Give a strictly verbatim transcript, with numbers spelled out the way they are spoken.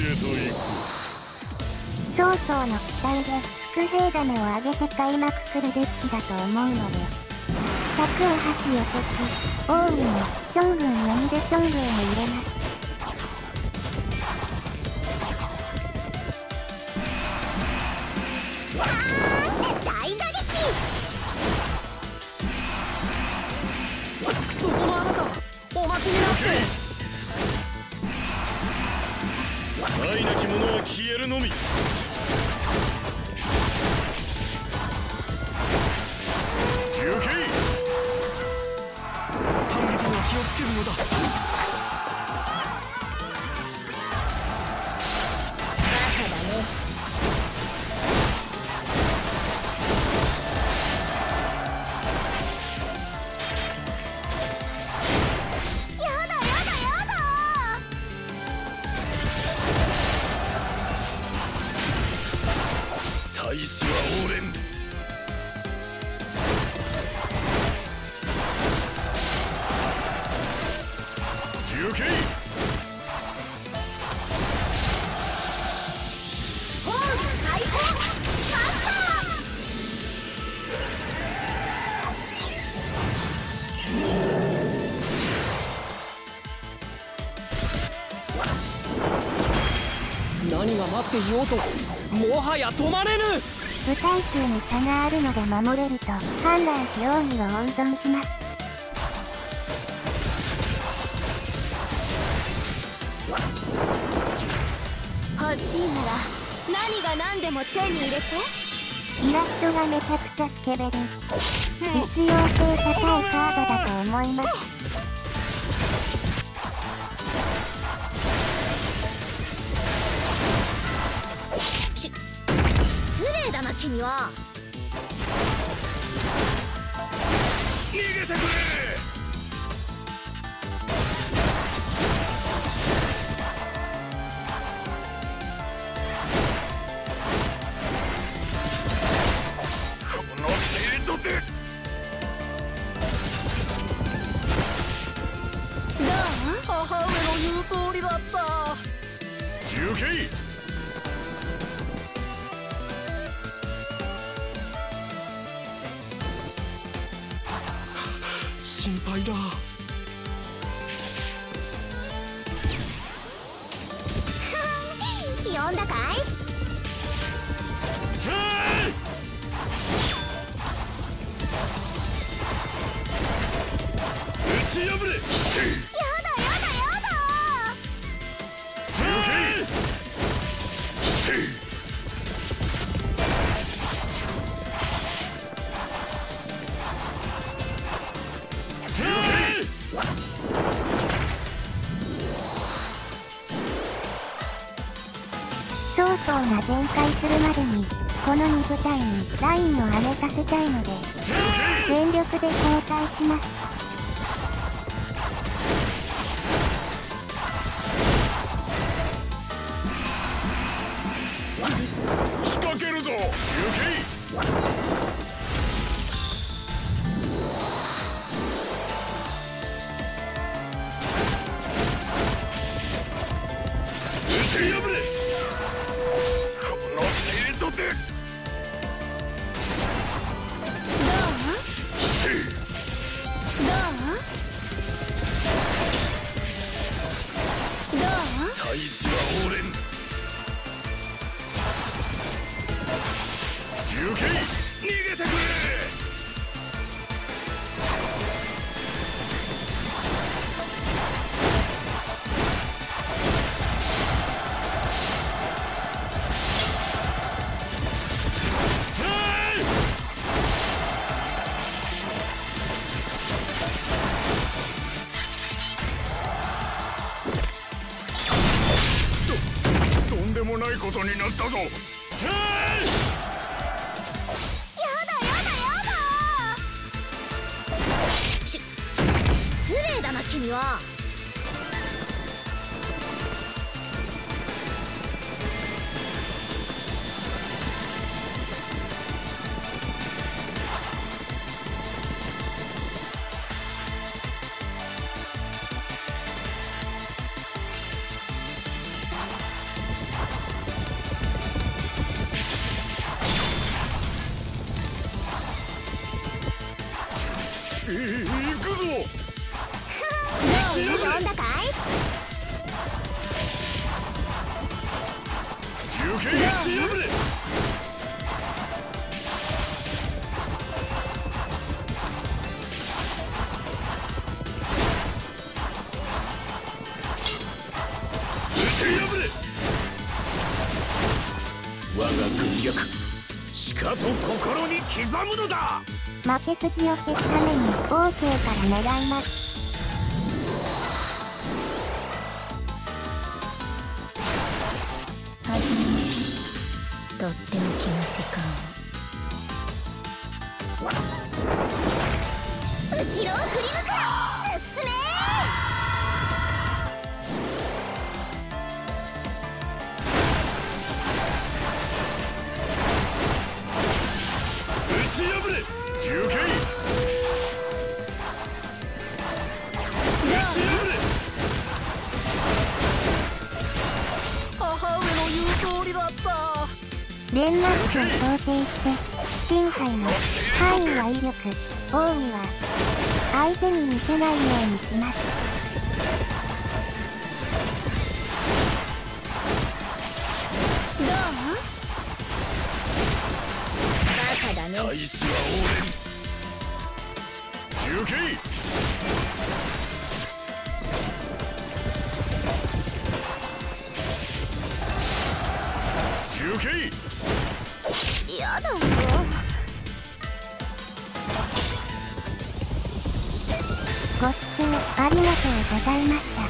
曹操の期待で伏兵ダメを上げて開幕来るデッキだと思うので、策を箸寄せし、大いに将軍読みで将軍を入れます。じゃーん、大打撃。 そこのあなた、お待ちになって。 才なき者は消えるのみ。行け。 反撃には気をつけるのだ。 バカだね。やだやだやだ。 大使は応連。行け。 ホール開放。マスター。 何が待っていようと、もはや止まれぬ。 部隊数に差があるので守れると判断し奥義を温存します。欲しいなら何が何でも手に入れて。イラストがめちゃくちゃスケベで実用性高いカードだと思います。し失礼だな君は。 逃げてくれ。この程度で。 どう？ 母上の言う通りだった。 行け。 心配だ。 呼んだかい？ 打ち破れ。 やだやだやだ。曹操が全開するまでにこのに部隊にラインを上げさせたいので全力で交代します。 仕掛けるぞ。行け。打ち破れ。この程度で。 どう？どう？どう？ 大使は応連。行け。逃げてくれ。と、とんでもないことになったぞ。 失礼だな君は。 休憩打ち破れ。我が軍略しかと心に刻むのだ。 負け筋を消すために オーケー から狙います。 始めましょう。とっておきの時間を。後ろを振り向くな。進め。 打ち破れ。休憩。打ち破れ。 母上の言う通りだった。 連絡値を想定して心配の範囲は威力、奥義は相手に見せないようにします。 どう？バカだね。 タイスは応援。休憩。休憩。 やだもう。 ご視聴ありがとうございました。